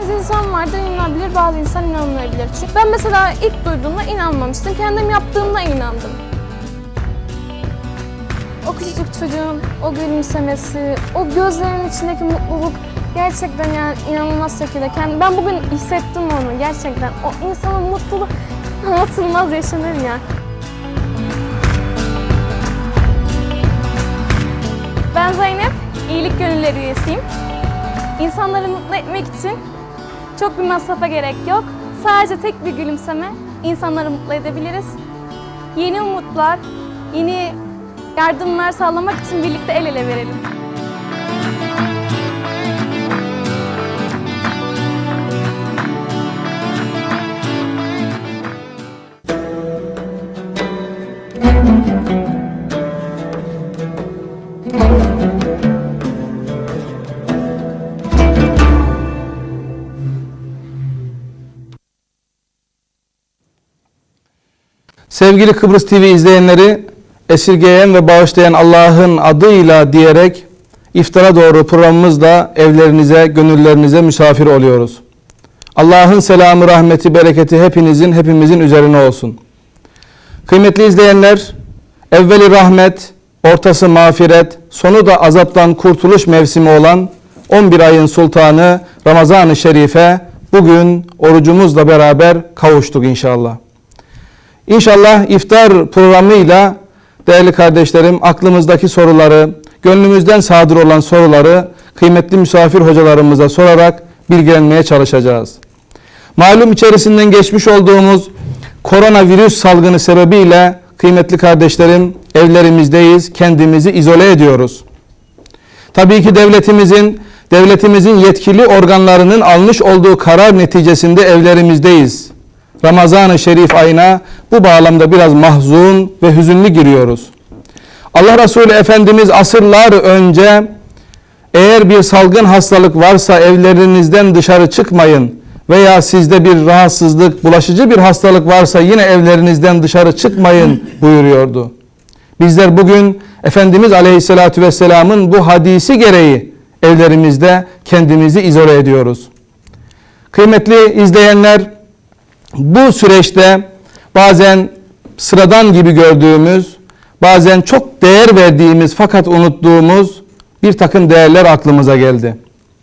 Bazı insan vardır inanabilir, bazı insan inanmayabilir. Çünkü ben mesela ilk duyduğumda inanmamıştım. Kendim yaptığımda inandım. O küçücük çocuğun o gülümsemesi, o gözlerinin içindeki mutluluk gerçekten yani inanılmaz şekilde. Ben bugün hissettim onu gerçekten. O insanın mutluluğu anlatılmaz yaşanır ya. Ben Zeynep, iyilik gönülleri üyesiyim. İnsanları mutlu etmek için çok bir masrafa gerek yok. Sadece tek bir gülümseme insanları mutlu edebiliriz. Yeni umutlar, yeni yardımlar sağlamak için birlikte el ele verelim. Sevgili Kıbrıs TV izleyenleri, esirgeyen ve bağışlayan Allah'ın adıyla diyerek iftara doğru programımızda evlerinize, gönüllerinize misafir oluyoruz. Allah'ın selamı, rahmeti, bereketi hepimizin üzerine olsun. Kıymetli izleyenler, evveli rahmet, ortası mağfiret, sonu da azaptan kurtuluş mevsimi olan 11 ayın sultanı Ramazan-ı Şerif'e bugün orucumuzla beraber kavuştuk inşallah. İnşallah iftar programıyla değerli kardeşlerim aklımızdaki soruları, gönlümüzden sadır olan soruları kıymetli misafir hocalarımıza sorarak bilgilenmeye çalışacağız. Malum içerisinden geçmiş olduğumuz koronavirüs salgını sebebiyle kıymetli kardeşlerim evlerimizdeyiz, kendimizi izole ediyoruz. Tabii ki devletimizin yetkili organlarının almış olduğu karar neticesinde evlerimizdeyiz. Ramazan-ı Şerif ayına bu bağlamda biraz mahzun ve hüzünlü giriyoruz. Allah Resulü Efendimiz asırlar önce eğer bir salgın hastalık varsa evlerinizden dışarı çıkmayın veya sizde bir rahatsızlık, bulaşıcı bir hastalık varsa yine evlerinizden dışarı çıkmayın buyuruyordu. Bizler bugün Efendimiz Aleyhisselatü Vesselam'ın bu hadisi gereği evlerimizde kendimizi izole ediyoruz. Kıymetli izleyenler, bu süreçte bazen sıradan gibi gördüğümüz, bazen çok değer verdiğimiz fakat unuttuğumuz bir takım değerler aklımıza geldi.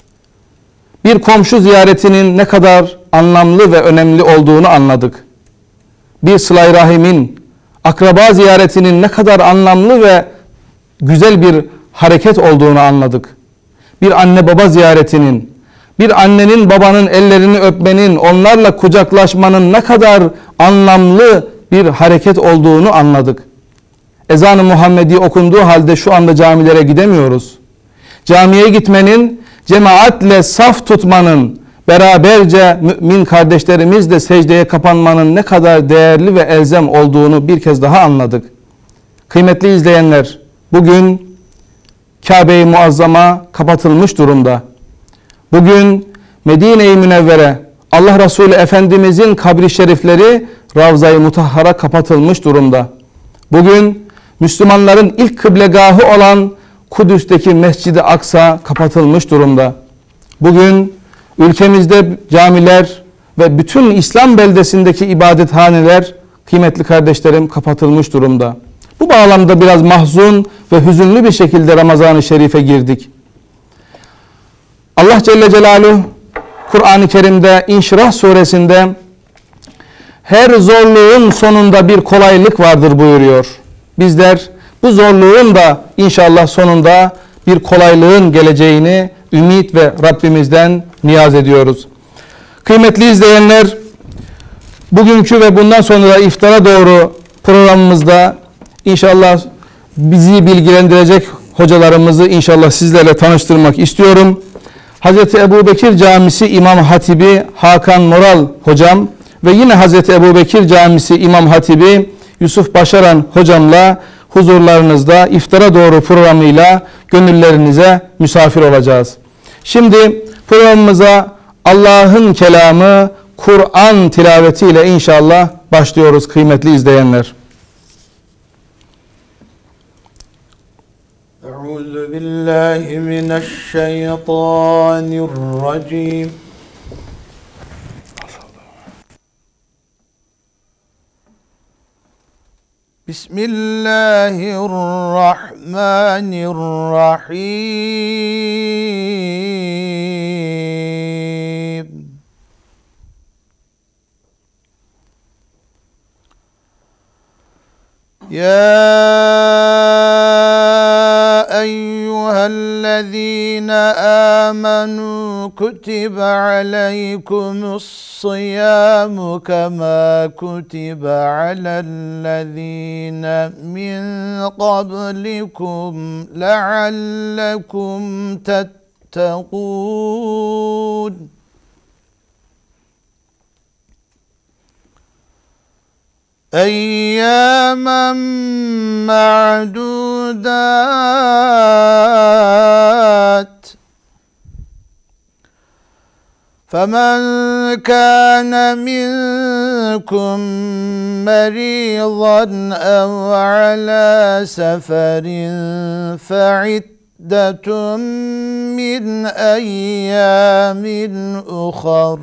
Bir komşu ziyaretinin ne kadar anlamlı ve önemli olduğunu anladık. Bir sıla-i rahimin, akraba ziyaretinin ne kadar anlamlı ve güzel bir hareket olduğunu anladık. Bir anne baba ziyaretinin, bir annenin babanın ellerini öpmenin, onlarla kucaklaşmanın ne kadar anlamlı bir hareket olduğunu anladık. Ezan-ı Muhammedi okunduğu halde şu anda camilere gidemiyoruz. Camiye gitmenin, cemaatle saf tutmanın, beraberce mümin kardeşlerimizle secdeye kapanmanın ne kadar değerli ve elzem olduğunu bir kez daha anladık. Kıymetli izleyenler, bugün Kabe-i Muazzama kapatılmış durumda. Bugün Medine-i Münevvere, Allah Resulü Efendimizin kabri şerifleri Ravza-i Mutahhara kapatılmış durumda. Bugün Müslümanların ilk kıblegahı olan Kudüs'teki Mescid-i Aksa kapatılmış durumda. Bugün ülkemizde camiler ve bütün İslam beldesindeki ibadethaneler kıymetli kardeşlerim kapatılmış durumda. Bu bağlamda biraz mahzun ve hüzünlü bir şekilde Ramazan-ı Şerif'e girdik. Allah Celle Celaluhu Kur'an-ı Kerim'de İnşirah suresinde her zorluğun sonunda bir kolaylık vardır buyuruyor. Bizler bu zorluğun da inşallah sonunda bir kolaylığın geleceğini ümit ve Rabbimizden niyaz ediyoruz. Kıymetli izleyenler, bugünkü ve bundan sonra iftara doğru programımızda inşallah bizi bilgilendirecek hocalarımızı inşallah sizlerle tanıştırmak istiyorum. Hazreti Ebubekir Camisi İmam Hatibi Hakan Moral hocam ve yine Hazreti Ebubekir Camisi İmam Hatibi Yusuf Başaran hocamla huzurlarınızda iftara doğru programıyla gönüllerinize misafir olacağız. Şimdi programımıza Allah'ın kelamı Kur'an tilavetiyle inşallah başlıyoruz kıymetli izleyenler. Euzu billahi mineşşeytanirracim. Bismillahirrahmanirrahim. Ya eyyühellezine amenu kutibe aleykumus-siyamu kema kutibe alellezine min qablikum leallekum tettekûn. اَيَّامًا مَعْدُودَاتٍ فَمَنْ كَانَ مِنْكُمْ مَرِيضًا أَوْ عَلَى سَفَرٍ فَعِدَّةٌ مِنْ أَيَّامٍ أُخَرَ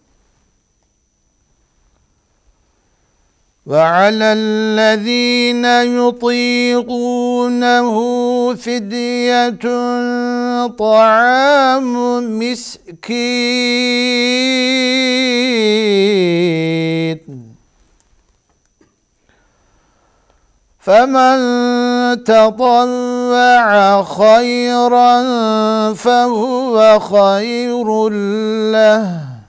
وَعَلَى الَّذِينَ يُطِيقُونَهُ فِدْيَةٌ طَعَامُ مِسْكِينٍ فَمَنْ تَطَوَّعَ خَيْرًا فَهُوَ خَيْرٌ لَهُ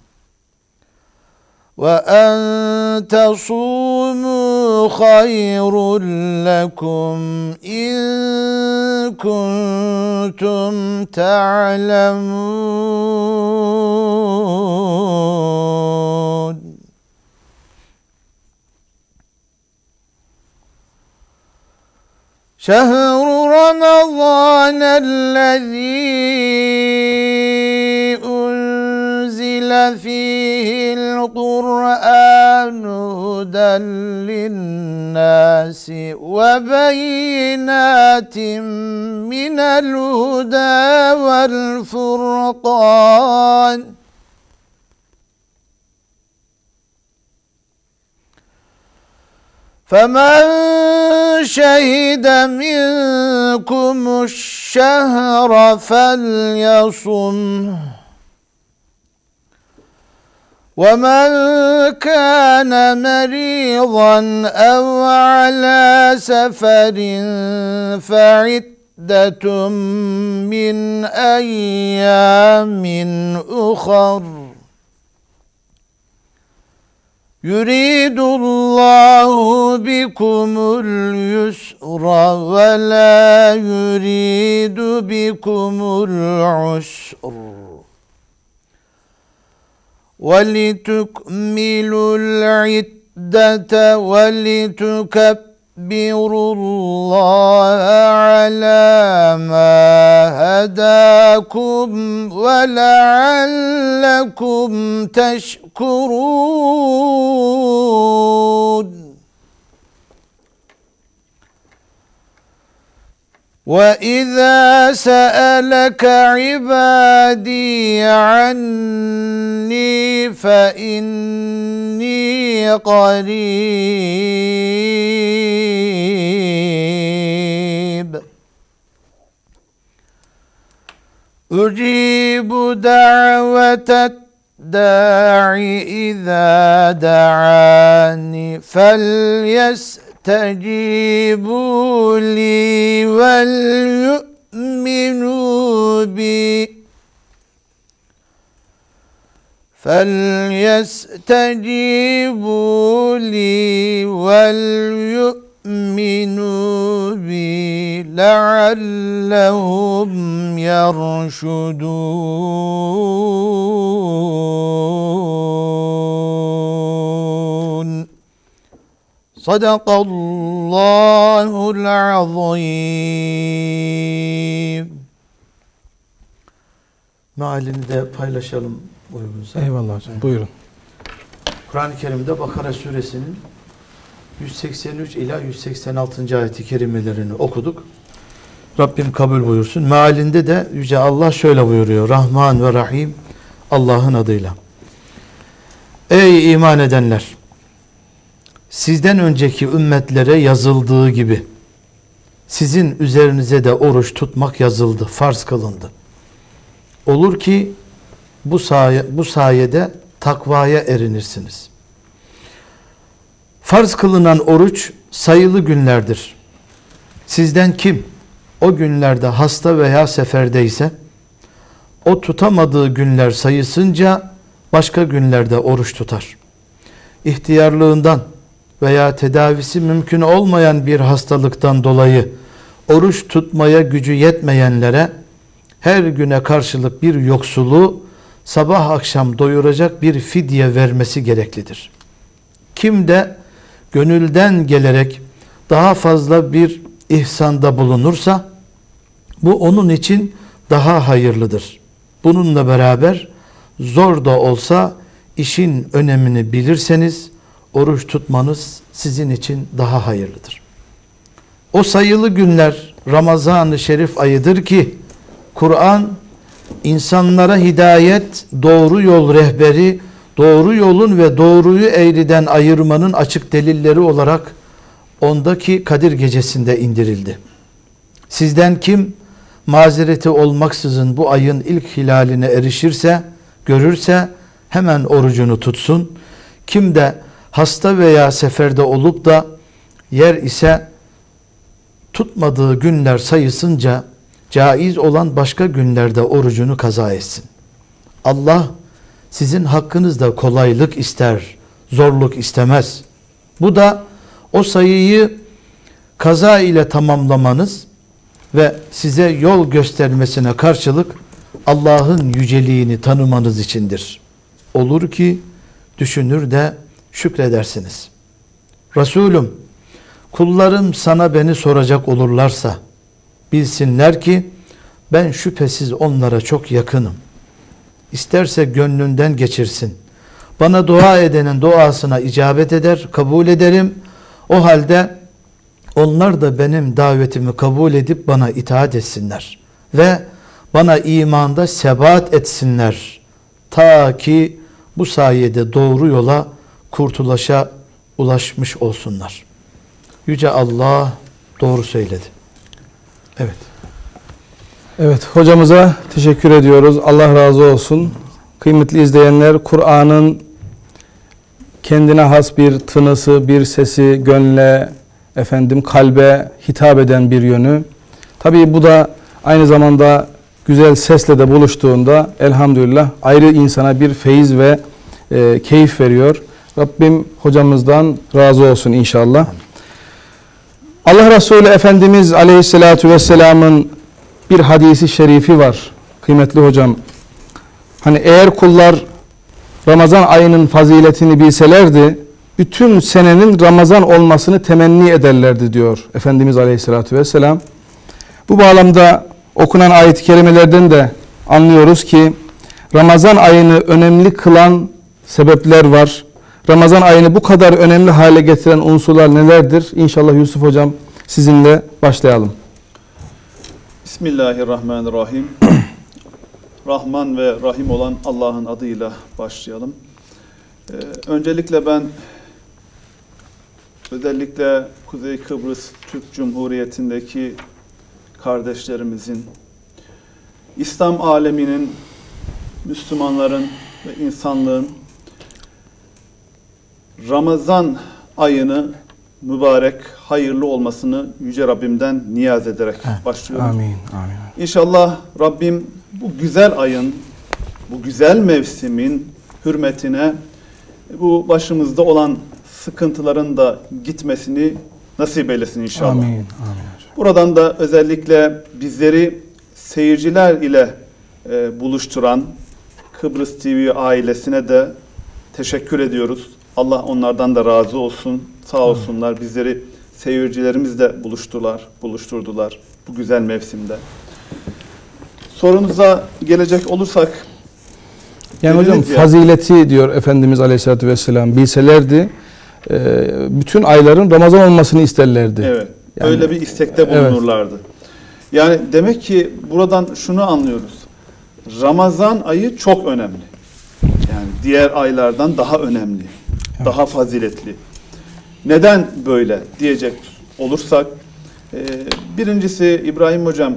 وَأَنْ تَصُومُوا خَيْرٌ لَكُمْ إِنْ كُنْتُمْ تَعْلَمُونَ. شهر رمضان الذي أنزل فيه القرآن هدى للناس وبينات من الهدى والفرقان فمن شهد منكم الشهر فليصمه ومن كان مريضا أو على سفر فعدة من أيام أخر يريد الله بكم اليسر ولا يريد بكم العسر ولتكملوا العدة ولتكبروا الله على ما هداكم ولعلكم تشكرون. وَإِذَا سَأَلَكَ عِبَادِي عَنِّي فَإِنِّي قَرِيبٌ أُجِيبُ دَعْوَةَ الدَّاعِ إِذَا دَعَانِ فَلْيَسْتَجِيبُوا لِي وَلْيُؤْمِنُوا بِي لَعَلَّهُمْ يَرْشُدُونَ. Sadakallahul azim. Mealini de paylaşalım uygunsa. Eyvallah hocam. Buyurun. Kur'an-ı Kerim'de Bakara suresinin 183 ila 186. ayet-i kerimelerini okuduk. Rabbim kabul buyursun. Mealinde de Yüce Allah şöyle buyuruyor. Rahman ve Rahim, Allah'ın adıyla. Ey iman edenler! sizden önceki ümmetlere yazıldığı gibi sizin üzerinize de oruç tutmak yazıldı, farz kılındı. Olur ki bu sayede takvaya erinirsiniz. Farz kılınan oruç sayılı günlerdir. Sizden kim o günlerde hasta veya seferdeyse o tutamadığı günler sayısınca başka günlerde oruç tutar. İhtiyarlığından veya tedavisi mümkün olmayan bir hastalıktan dolayı oruç tutmaya gücü yetmeyenlere her güne karşılık bir yoksulu sabah akşam doyuracak bir fidye vermesi gereklidir. Kim de gönülden gelerek daha fazla bir ihsanda bulunursa bu onun için daha hayırlıdır. Bununla beraber zor da olsa işin önemini bilirseniz oruç tutmanız sizin için daha hayırlıdır. O sayılı günler Ramazan-ı Şerif ayıdır ki Kur'an insanlara hidayet, doğru yol rehberi, doğru yolun ve doğruyu eğriden ayırmanın açık delilleri olarak ondaki Kadir Gecesi'nde indirildi. Sizden kim mazereti olmaksızın bu ayın ilk hilaline erişirse, görürse hemen orucunu tutsun. Kim de hasta veya seferde olup da yer ise tutmadığı günler sayısınca caiz olan başka günlerde orucunu kaza etsin. Allah sizin hakkınızda kolaylık ister, zorluk istemez. Bu da o sayıyı kaza ile tamamlamanız ve size yol göstermesine karşılık Allah'ın yüceliğini tanımanız içindir. Olur ki düşünür de şükredersiniz. Resulüm, kullarım sana beni soracak olurlarsa bilsinler ki ben şüphesiz onlara çok yakınım. İsterse gönlünden geçirsin. Bana dua edenin duasına icabet eder, kabul ederim. O halde onlar da benim davetimi kabul edip bana itaat etsinler. Ve bana imanda sebat etsinler. Ta ki bu sayede doğru yola, kurtuluşa ulaşmış olsunlar. Yüce Allah doğru söyledi. Evet. Evet, hocamıza teşekkür ediyoruz. Allah razı olsun. Kıymetli izleyenler, Kur'an'ın kendine has bir tınısı, bir sesi, gönle, kalbe hitap eden bir yönü. Tabii bu da aynı zamanda güzel sesle de buluştuğunda elhamdülillah ayrı insana bir feyiz ve keyif veriyor. Rabbim hocamızdan razı olsun inşallah. Allah Resulü Efendimiz Aleyhisselatü Vesselam'ın bir hadisi şerifi var kıymetli hocam. Hani eğer kullar Ramazan ayının faziletini bilselerdi bütün senenin Ramazan olmasını temenni ederlerdi diyor Efendimiz Aleyhisselatü Vesselam. Bu bağlamda okunan ayet-i kerimelerden de anlıyoruz ki Ramazan ayını önemli kılan sebepler var. Ramazan ayını bu kadar önemli hale getiren unsurlar nelerdir? İnşallah Yusuf hocam sizinle başlayalım. Bismillahirrahmanirrahim. Rahman ve Rahim olan Allah'ın adıyla başlayalım. Öncelikle ben özellikle Kuzey Kıbrıs Türk Cumhuriyeti'ndeki kardeşlerimizin, İslam aleminin, Müslümanların ve insanlığın Ramazan ayını mübarek, hayırlı olmasını Yüce Rabbimden niyaz ederek başlıyorum. Amin, amin. İnşallah Rabbim bu güzel ayın, bu güzel mevsimin hürmetine bu başımızda olan sıkıntıların da gitmesini nasip eylesin inşallah. Amin, amin. Buradan da özellikle bizleri seyirciler ile buluşturan Kıbrıs TV ailesine de teşekkür ediyoruz. Allah onlardan da razı olsun. Sağ olsunlar. Bizleri seyircilerimizle buluşturdular bu güzel mevsimde. Sorunuza gelecek olursak, yani hocam fazileti diyor Efendimiz Aleyhisselatü Vesselam bilselerdi bütün ayların Ramazan olmasını isterlerdi. Evet. Yani, öyle bir istekte bulunurlardı. Evet. Yani demek ki buradan şunu anlıyoruz. Ramazan ayı çok önemli. Yani diğer aylardan daha önemli. Evet. Daha faziletli. Neden böyle diyecek olursak, birincisi İbrahim Hocam,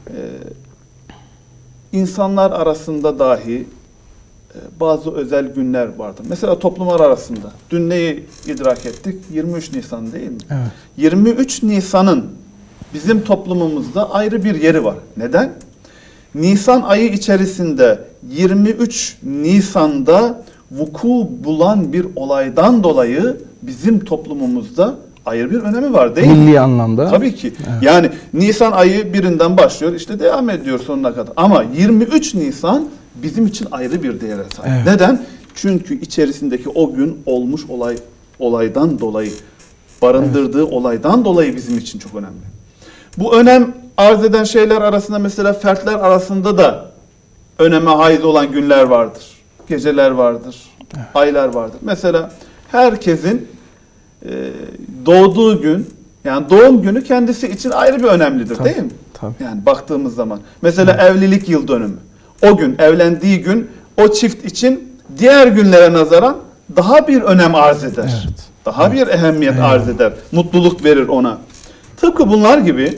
insanlar arasında dahi bazı özel günler vardır. Mesela toplumlar arasında. Dün neyi idrak ettik? 23 Nisan değil mi? Evet. 23 Nisan'ın bizim toplumumuzda ayrı bir yeri var. Neden? Nisan ayı içerisinde 23 Nisan'da vuku bulan bir olaydan dolayı bizim toplumumuzda ayrı bir önemi var değil mi? Milli anlamda. Tabii ki. Evet. Yani Nisan ayı birinden başlıyor, işte devam ediyor sonuna kadar. Ama 23 Nisan bizim için ayrı bir değere sahip. Evet. Neden? Çünkü içerisindeki o gün olmuş olaydan dolayı, barındırdığı olaydan dolayı bizim için çok önemli. Bu önem arz eden şeyler arasında mesela fertler arasında da öneme haiz olan günler vardır. Geceler vardır, aylar vardır. Mesela herkesin doğduğu gün, yani doğum günü kendisi için ayrı bir önemlidir, Tabii, değil mi? tabii. Yani baktığımız zaman. Mesela evlilik yıl dönümü. O gün, evlendiği gün o çift için diğer günlere nazaran daha bir önem arz eder. Evet. Daha bir ehemmiyet Eyvallah. arz eder. Mutluluk verir ona. Tıpkı bunlar gibi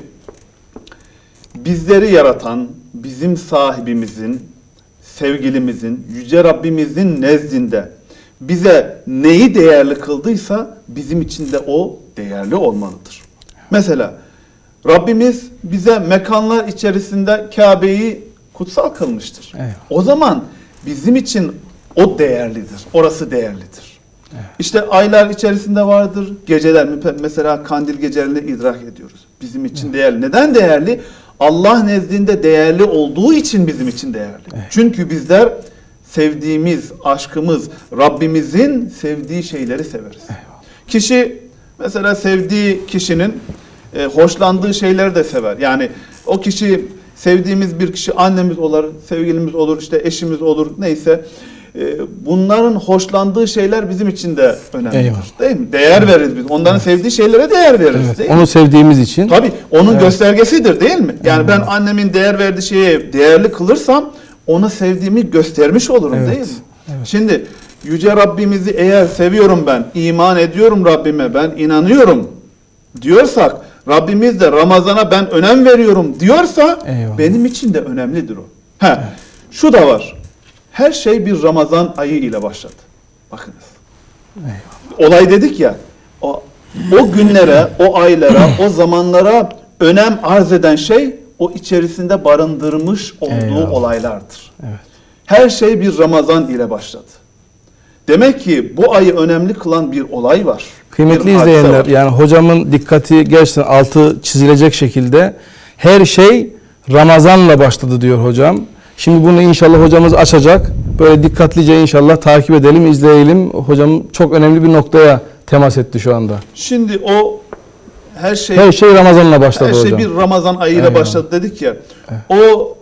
bizleri yaratan, bizim sahibimizin, sevgilimizin, Yüce Rabbimizin nezdinde bize neyi değerli kıldıysa bizim için de o değerli olmalıdır. Mesela Rabbimiz bize mekanlar içerisinde Kabe'yi kutsal kılmıştır. Eyvallah. O zaman bizim için o değerlidir. Orası değerlidir. İşte aylar içerisinde vardır. Geceler, mesela kandil gecelerini idrak ediyoruz. Bizim için değerli. Neden değerli? Allah nezdinde değerli olduğu için bizim için değerli. Çünkü bizler sevdiğimiz, aşkımız, Rabbimizin sevdiği şeyleri severiz. Kişi mesela sevdiği kişinin hoşlandığı şeyleri de sever. Yani o kişi, sevdiğimiz bir kişi annemiz olur, sevgilimiz olur, işte eşimiz olur, neyse. Bunların hoşlandığı şeyler bizim için de önemlidir. Eyvallah. Değil mi? Değer veririz biz. Onların sevdiği şeylere değer veririz. Evet. Değil mi? Onu sevdiğimiz için. Tabii onun göstergesidir değil mi? Yani ben annemin değer verdiği şeye değerli kılırsam ona sevdiğimi göstermiş olurum Evet. değil mi? Evet. Şimdi Yüce Rabbimizi eğer seviyorum ben, iman ediyorum Rabbime, ben inanıyorum diyorsak, Rabbimiz de Ramazan'a ben önem veriyorum diyorsa Eyvallah. benim için de önemlidir o. Şu da var. Her şey bir Ramazan ayı ile başladı. Bakınız. Eyvallah. Olay dedik ya, o günlere, o aylara, o zamanlara önem arz eden şey o içerisinde barındırmış olduğu Eyvallah. olaylardır. Evet. Her şey bir Ramazan ile başladı. Demek ki bu ayı önemli kılan bir olay var. Kıymetli bir hadise izleyenler, var. yani hocamın dikkati gerçekten altı çizilecek şekilde her şey Ramazan'la başladı diyor hocam. Şimdi bunu inşallah hocamız açacak. Böyle dikkatlice inşallah takip edelim, izleyelim. Hocam çok önemli bir noktaya temas etti şu anda. Şimdi o her şey Ramazan'la başladı her şey hocam. bir Ramazan ayıyla Eyvallah. başladı dedik ya. O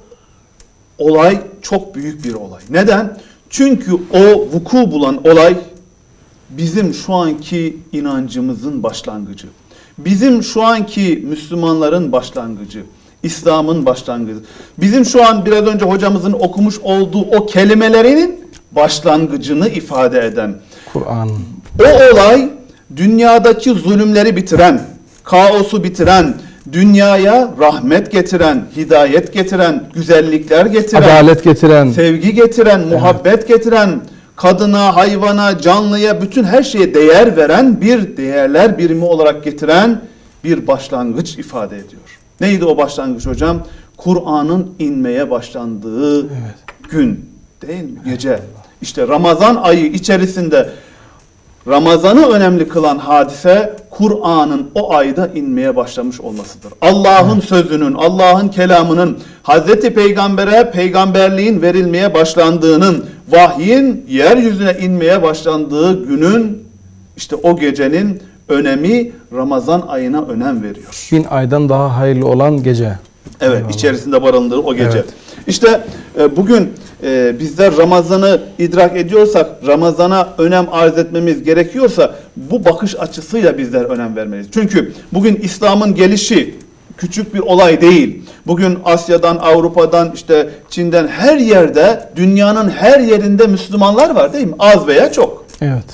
olay çok büyük bir olay. Neden? Çünkü o vuku bulan olay bizim şu anki inancımızın başlangıcı. Bizim şu anki Müslümanların başlangıcı. İslam'ın başlangıcı. Bizim şu an biraz önce hocamızın okumuş olduğu o kelimelerinin başlangıcını ifade eden. Kur'an. O olay dünyadaki zulümleri bitiren, kaosu bitiren, dünyaya rahmet getiren, hidayet getiren, güzellikler getiren, Adalet getiren. sevgi getiren, muhabbet getiren, kadına, hayvana, canlıya, bütün her şeye değer veren bir değerler birimi olarak getiren bir başlangıç ifade ediyor. Neydi o başlangıç hocam? Kur'an'ın inmeye başlandığı gün değil mi? Gece. İşte Ramazan ayı içerisinde Ramazan'ı önemli kılan hadise Kur'an'ın o ayda inmeye başlamış olmasıdır. Allah'ın sözünün, Allah'ın kelamının Hazreti Peygamber'e peygamberliğin verilmeye başlandığının, vahyin yeryüzüne inmeye başlandığı günün, işte o gecenin önemi Ramazan ayına önem veriyor. 1000 aydan daha hayırlı olan gece. Evet, Eyvallah. içerisinde barındığı o gece. Evet. İşte bugün bizler Ramazan'ı idrak ediyorsak, Ramazan'a önem arz etmemiz gerekiyorsa bu bakış açısıyla bizler önem vermeliyiz. Çünkü bugün İslam'ın gelişi küçük bir olay değil. Bugün Asya'dan, Avrupa'dan, işte Çin'den her yerde, dünyanın her yerinde Müslümanlar var değil mi? Az veya çok. Evet.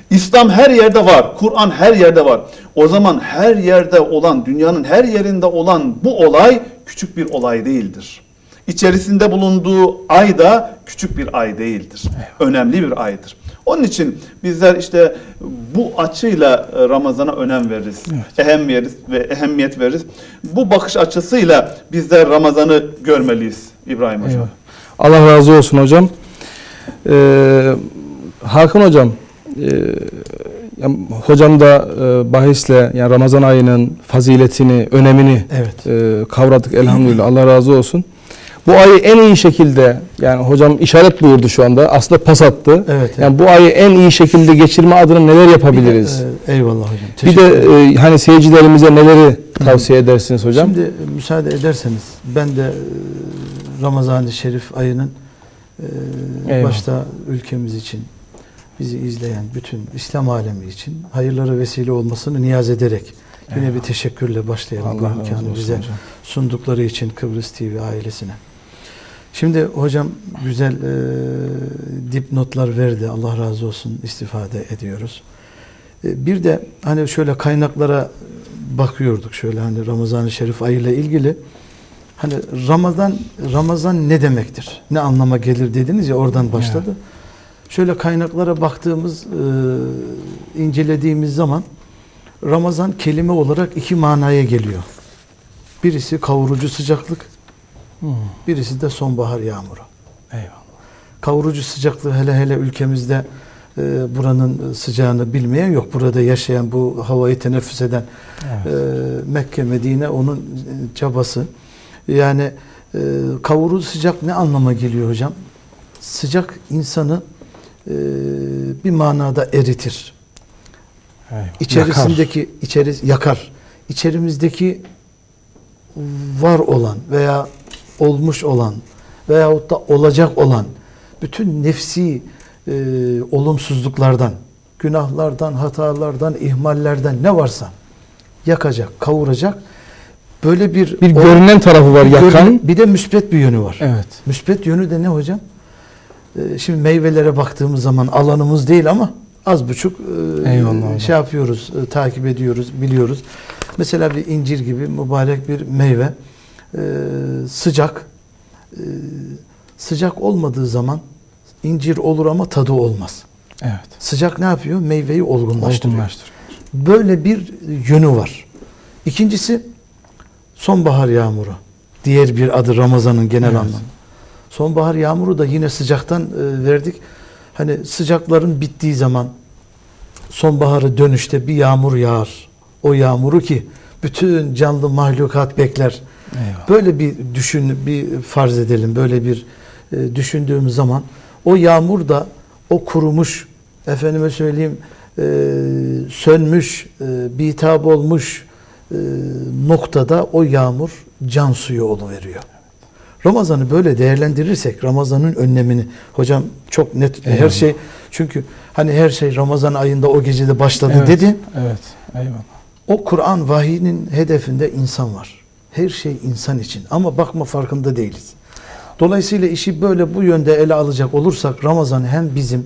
İslam her yerde var. Kur'an her yerde var. O zaman her yerde olan, dünyanın her yerinde olan bu olay küçük bir olay değildir. İçerisinde bulunduğu ay da küçük bir ay değildir. Önemli bir aydır. Onun için bizler işte bu açıyla Ramazan'a önem veririz. Ehemmiyet veririz. Bu bakış açısıyla bizler Ramazan'ı görmeliyiz İbrahim Hocam. Eyvallah. Allah razı olsun hocam. Hakan hocam, hocam da bahisle yani Ramazan ayının faziletini, önemini kavradık elhamdülillah. Allah razı olsun. Bu ayı en iyi şekilde, yani hocam işaret buyurdu şu anda, aslında pas attı. Evet. Yani bu ayı en iyi şekilde geçirme adına neler yapabiliriz? Eyvallah hocam. Bir de hani seyircilerimize neleri tavsiye edersiniz hocam? Şimdi müsaade ederseniz ben de Ramazan-ı Şerif ayının başta ülkemiz için, bizi izleyen bütün İslam alemi için hayırlara vesile olmasını niyaz ederek yine bir teşekkürle başlayalım. Bu imkanı bize sundukları için Kıbrıs TV ailesine. Şimdi hocam güzel dipnotlar verdi. Allah razı olsun, istifade ediyoruz. Bir de hani şöyle kaynaklara bakıyorduk, şöyle hani Ramazan-ı Şerif ayıyla ilgili. Hani Ramazan ne demektir? Ne anlama gelir dediniz ya, oradan başladı. Evet. Şöyle kaynaklara baktığımız, incelediğimiz zaman Ramazan kelime olarak iki manaya geliyor. Birisi kavurucu sıcaklık, birisi de sonbahar yağmuru. Eyvallah. Kavurucu sıcaklığı hele ülkemizde buranın sıcağını bilmeyen yok. Burada yaşayan, bu havayı teneffüs eden Mekke, Medine onun çabası. Yani kavurucu sıcak ne anlama geliyor hocam? Sıcak insanı bir manada eritir. İçerisindeki yakar. İçerimizdeki var olan veya olmuş olan veyahut da olacak olan bütün nefsi olumsuzluklardan, günahlardan, hatalardan, ihmallerden ne varsa yakacak, kavuracak. Böyle bir görünen tarafı var, yakan. Bir de müspet bir yönü var. Evet. Müspet yönü de ne hocam? Şimdi meyvelere baktığımız zaman alanımız değil ama az buçuk şey yapıyoruz, takip ediyoruz, biliyoruz. Mesela bir incir gibi mübarek bir meyve, sıcak. Sıcak olmadığı zaman incir olur ama tadı olmaz. Evet. Sıcak ne yapıyor? Meyveyi olgunlaştırıyor. Böyle bir yönü var. İkincisi sonbahar yağmuru. Diğer bir adı Ramazan'ın genel anlamı. Sonbahar yağmuru da yine sıcaktan verdik. Hani sıcakların bittiği zaman sonbaharı dönüşte bir yağmur yağar. O yağmuru ki bütün canlı mahlukat bekler. Eyvallah. Böyle bir bir farz edelim. Böyle bir düşündüğümüz zaman o yağmur da o kurumuş, efendime söyleyeyim sönmüş, bitap olmuş noktada o yağmur can suyu oluveriyor. Ramazan'ı böyle değerlendirirsek, Ramazan'ın önlemini, hocam çok net her şey, çünkü hani her şey Ramazan ayında o gecede başladı dedi. Evet. Eyvallah. O Kur'an vahyinin hedefinde insan var. Her şey insan için ama bakma farkında değiliz. Dolayısıyla işi böyle bu yönde ele alacak olursak Ramazan hem bizim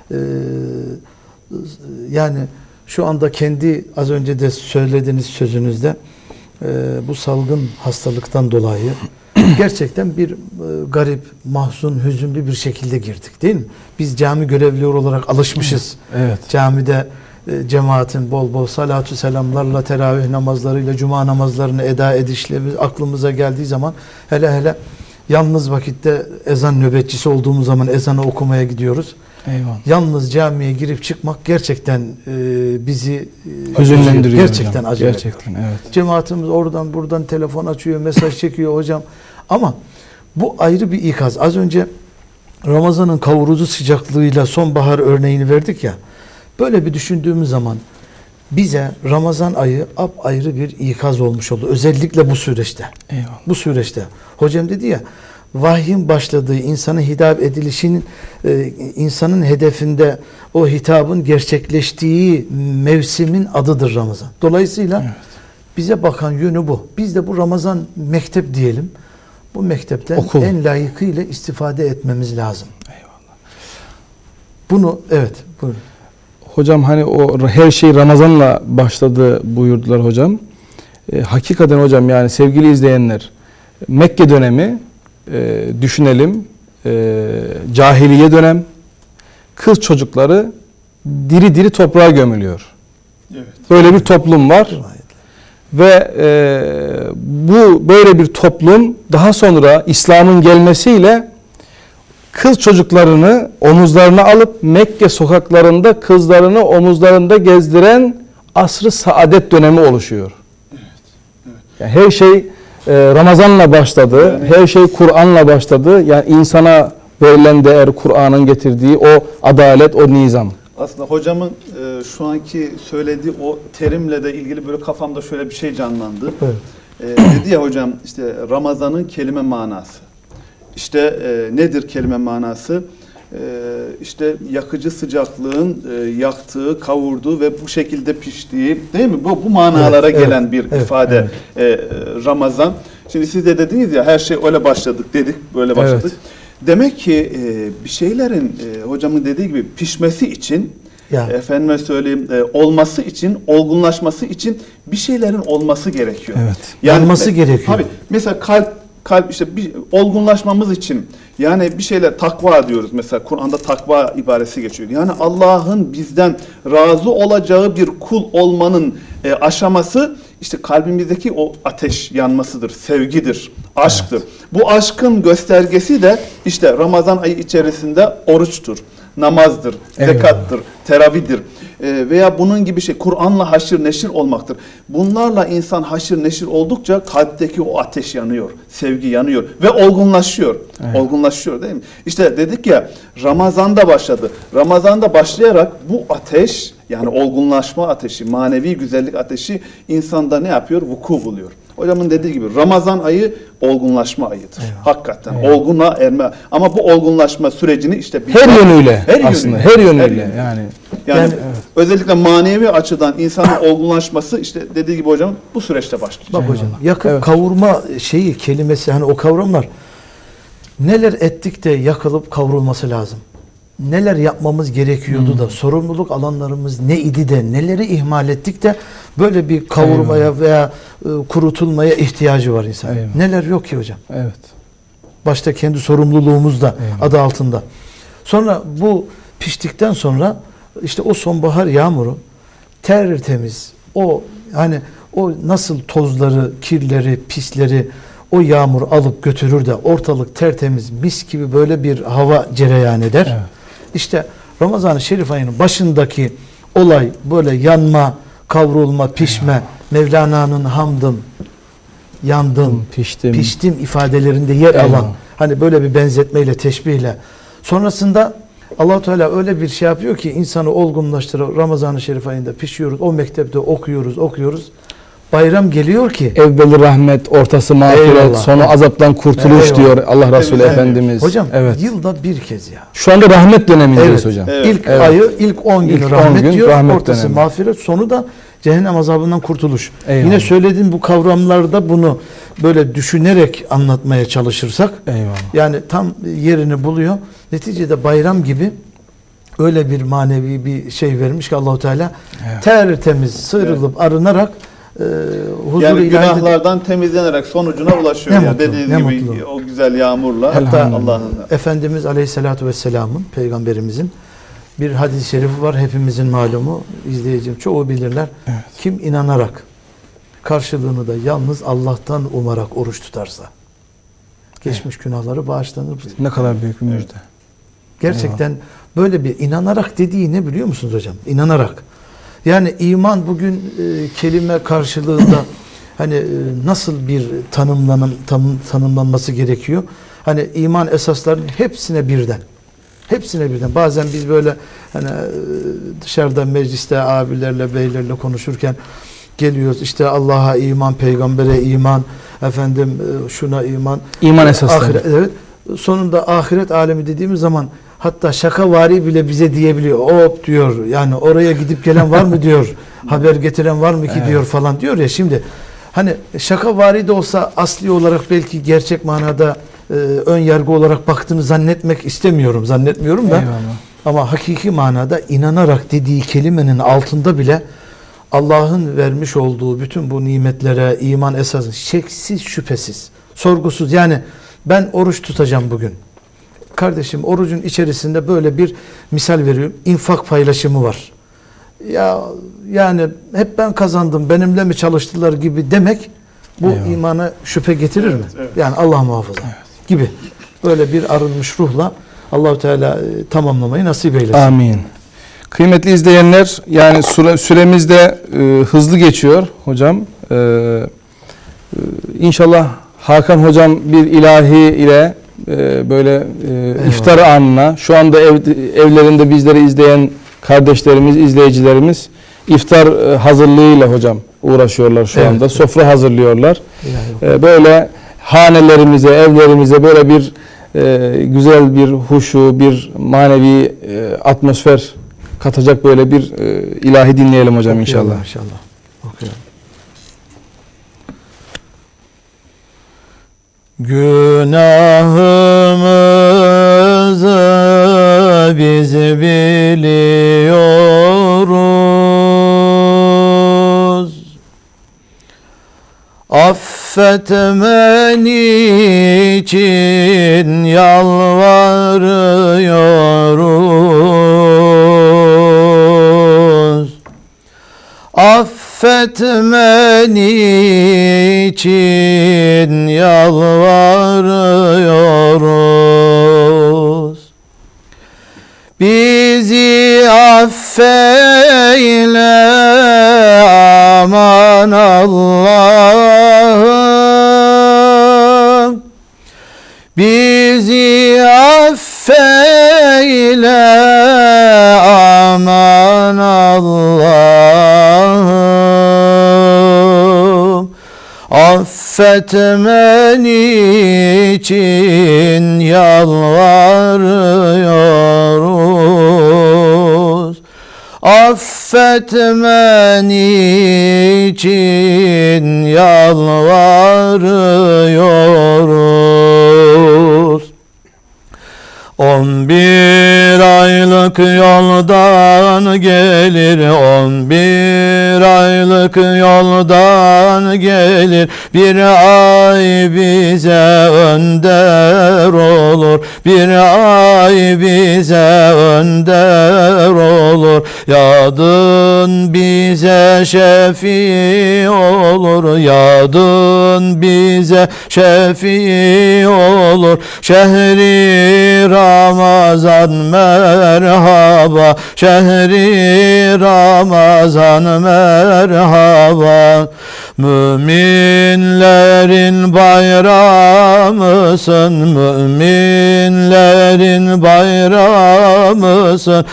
yani şu anda kendi az önce de söylediğiniz sözünüzde bu salgın hastalıktan dolayı gerçekten bir garip, mahzun, hüzünlü bir şekilde girdik değil mi? Biz cami görevlileri olarak alışmışız. Evet. Camide cemaatin bol bol salatü selamlarla, teravih namazlarıyla, cuma namazlarını eda edişlerimiz aklımıza geldiği zaman, hele yalnız vakitte ezan nöbetçisi olduğumuz zaman ezanı okumaya gidiyoruz. Eyvallah. Yalnız camiye girip çıkmak gerçekten bizi hüzünlendiriyor. Gerçekten acı. Gerçekten, evet. Cemaatimiz oradan buradan telefon açıyor, mesaj çekiyor hocam. Ama bu ayrı bir ikaz. Az önce Ramazan'ın kavurucu sıcaklığıyla sonbahar örneğini verdik ya. Böyle bir düşündüğümüz zaman bize Ramazan ayı apayrı bir ikaz olmuş oldu. Özellikle bu süreçte. Eyvallah. Bu süreçte. Hocam dedi ya, vahyin başladığı, insana hitap edilişinin, insanın hedefinde o hitabın gerçekleştiği mevsimin adıdır Ramazan. Dolayısıyla bize bakan yönü bu. Biz de bu Ramazan mektep diyelim. Bu mektepten en layıkıyla istifade etmemiz lazım. Eyvallah. Bunu buyurun. Hocam hani o her şey Ramazan'la başladı buyurdular hocam. Hakikaten hocam yani sevgili izleyenler, Mekke dönemi düşünelim, cahiliye dönem, kız çocukları diri diri toprağa gömülüyor. Evet. Böyle bir toplum var. Ve bu böyle bir toplum daha sonra İslam'ın gelmesiyle kız çocuklarını omuzlarına alıp Mekke sokaklarında kızlarını omuzlarında gezdiren asr-ı saadet dönemi oluşuyor. Evet. Yani her şey Ramazan'la başladı. Yani, her şey Kur'an'la başladı. Yani insana verilen değer Kur'an'ın getirdiği o adalet, o nizam. Aslında hocamın şu anki söylediği o terimle de ilgili böyle kafamda şöyle bir şey canlandı. Evet. Dedi ya hocam işte Ramazan'ın kelime manası. İşte nedir kelime manası? İşte yakıcı sıcaklığın yaktığı, kavurduğu ve bu şekilde piştiği, değil mi? Bu manalara gelen bir ifade Ramazan. Şimdi siz de dediniz ya her şey öyle başladık dedik, böyle başladık. Evet. Demek ki bir şeylerin hocamın dediği gibi pişmesi için, efendime söyleyeyim olması için, olgunlaşması için bir şeylerin olması gerekiyor. Evet. Yanması gerekiyor. Tabii. Mesela kalp işte bir olgunlaşmamız için yani bir şeyler takva diyoruz mesela Kur'an'da takva ibaresi geçiyor. Yani Allah'ın bizden razı olacağı bir kul olmanın aşaması işte kalbimizdeki o ateş yanmasıdır, sevgidir, aşktır. Evet. Bu aşkın göstergesi de işte Ramazan ayı içerisinde oruçtur, namazdır, zekattır, teravihdir veya bunun gibi şey Kur'an'la haşır neşir olmaktır. Bunlarla insan haşır neşir oldukça kalpteki o ateş yanıyor, sevgi yanıyor ve olgunlaşıyor. Evet. Olgunlaşıyor değil mi? İşte dedik ya Ramazan'da başladı. Ramazan'da başlayarak bu ateş yani olgunlaşma ateşi, manevi güzellik ateşi insanda ne yapıyor? Vuku buluyor. Hocamın dediği gibi Ramazan ayı olgunlaşma ayıdır. Eyvallah. Hakikaten olgunluğa erme. Ama bu olgunlaşma sürecini işte her yönüyle aslında her yönüyle yani evet. Özellikle manevi açıdan insanın olgunlaşması işte dediği gibi hocam bu süreçte başlıyor. Bak hocam yakıp kavurma şeyi kelimesi hani o kavramlar neler ettik de yakılıp kavrulması lazım. Neler yapmamız gerekiyordu da sorumluluk alanlarımız ne idi de neleri ihmal ettik de böyle bir kavurmaya veya kurutulmaya ihtiyacı var insan. Neler yok ki hocam. Evet. Başta kendi sorumluluğumuz da adı altında. Sonra bu piştikten sonra işte o sonbahar yağmuru tertemiz o hani o nasıl tozları, kirleri, pisleri o yağmur alıp götürür de ortalık tertemiz mis gibi böyle bir hava cereyan eder. Evet. İşte Ramazan-ı Şerif ayının başındaki olay böyle yanma, kavrulma, pişme, Mevlana'nın hamdım, yandım, piştim ifadelerinde yer alan hani böyle bir benzetmeyle, teşbihle. Sonrasında Allah-u Teala öyle bir şey yapıyor ki insanı olgunlaştırır. Ramazan-ı Şerif ayında pişiyoruz, o mektepte okuyoruz. Bayram geliyor ki evveli rahmet, ortası mağfiret, sonu azaptan kurtuluş diyor Allah Resulü Efendimiz. Hocam yılda bir kez ya. Şu anda rahmet dönemindeyiz hocam. İlk ayı, ilk 10 günü rahmet diyor, ortası mağfiret, sonu da cehennem azabından kurtuluş. Yine söylediğim bu kavramlarda bunu böyle düşünerek anlatmaya çalışırsak yani tam yerini buluyor. Neticede bayram gibi öyle bir manevi bir şey vermiş ki Allah-u Teala tertemiz sıyrılıp arınarak yani günahlardan temizlenerek sonucuna ulaşıyor. Ya. Dediğiniz gibi mutlu. O güzel yağmurla. Hatta Efendimiz Aleyhisselatü Vesselam'ın, Peygamberimizin bir hadis-i şerifi var. Hepimizin malumu, izleyicim çoğu bilirler. Evet. Kim inanarak karşılığını da yalnız Allah'tan umarak oruç tutarsa geçmiş günahları bağışlanır. Ne kadar büyük bir müjde. Gerçekten böyle bir inanarak dediği ne biliyor musunuz hocam? İnanarak. Yani iman bugün kelime karşılığında hani nasıl bir tanımlanması gerekiyor? Hani iman esaslarının hepsine birden. Bazen biz böyle hani dışarıda mecliste abilerle, beylerle konuşurken geliyoruz işte Allah'a iman, peygambere iman, şuna iman. İman esasları. Ahiret, evet. Sonunda ahiret alemi dediğimiz zaman hatta şakavari bile bize diyebiliyor. Hop diyor. Yani oraya gidip gelen var mı diyor. Haber getiren var mı ki diyor falan diyor ya. Şimdi hani şakavari de olsa asli olarak belki gerçek manada ön yargı olarak baktığını zannetmiyorum da. Ama hakiki manada inanarak dediği kelimenin altında bile Allah'ın vermiş olduğu bütün bu nimetlere iman esası şeksiz şüphesiz, sorgusuz. Yani ben oruç tutacağım bugün. Kardeşim, orucun içerisinde böyle bir misal veriyorum. İnfak paylaşımı var. Ya yani hep ben kazandım, benimle mi çalıştılar gibi demek bu imana şüphe getirir mi? Evet. Yani Allah muhafaza gibi. Böyle bir arınmış ruhla Allah-u Teala tamamlamayı nasip eylesin. Amin. Kıymetli izleyenler, yani süremiz de hızlı geçiyor hocam. İnşallah Hakan hocam bir ilahi ile böyle iftar anına, şu anda evlerinde bizleri izleyen kardeşlerimiz, izleyicilerimiz iftar hazırlığıyla hocam uğraşıyorlar şu anda. Evet. Sofra hazırlıyorlar. Böyle hanelerimize, evlerimize böyle bir güzel bir huşu, bir manevi atmosfer katacak böyle bir ilahi dinleyelim hocam inşallah. İnşallah. Okuyalım. Günahımızı biz biliyoruz. Affetmen için yalvarıyoruz. Affetmen için yalvarıyoruz. Bizi affeyle aman Allah'ım. Bizi affeyle aman Allah'ım. Affetmen için yalvarıyoruz. Affetmen için yalvarıyoruz. 11 aylık yoldan gelir, 11 aylık yoldan gelir. Bir ay bize önder olur, bir ay bize önder olur. Yadın bize şefi olur, yadın bize şefi olur. Şehri Ramazan merhaba, şehri Ramazan merhaba. Müminlerin bayramısın, müminlerin bayramısın.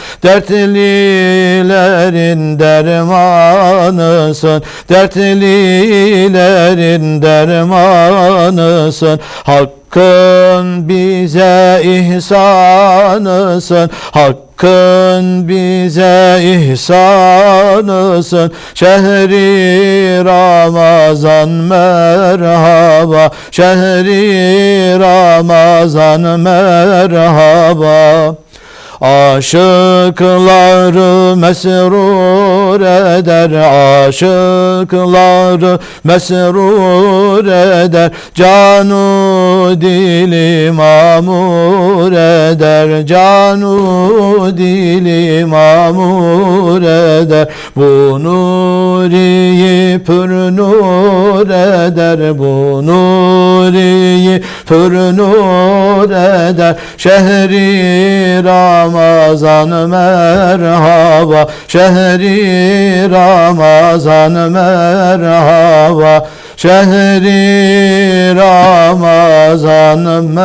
Dertlilerin dermanısın, dertlilerin dermanısın. Hakkın bize ihsanısın, Hakkın bize ihsanısın. Şehri Ramazan merhaba, şehri Ramazan merhaba. Aşıkları mesrur eder, aşıkları mesrur eder. Canu dili mamur eder, canu dili mamur eder. Bu nuriyi pür nur eder, bu nuriyi pür nur eder. Şehri Ramazan merhaba, şehri Ramazan merhaba, şehri Ramazan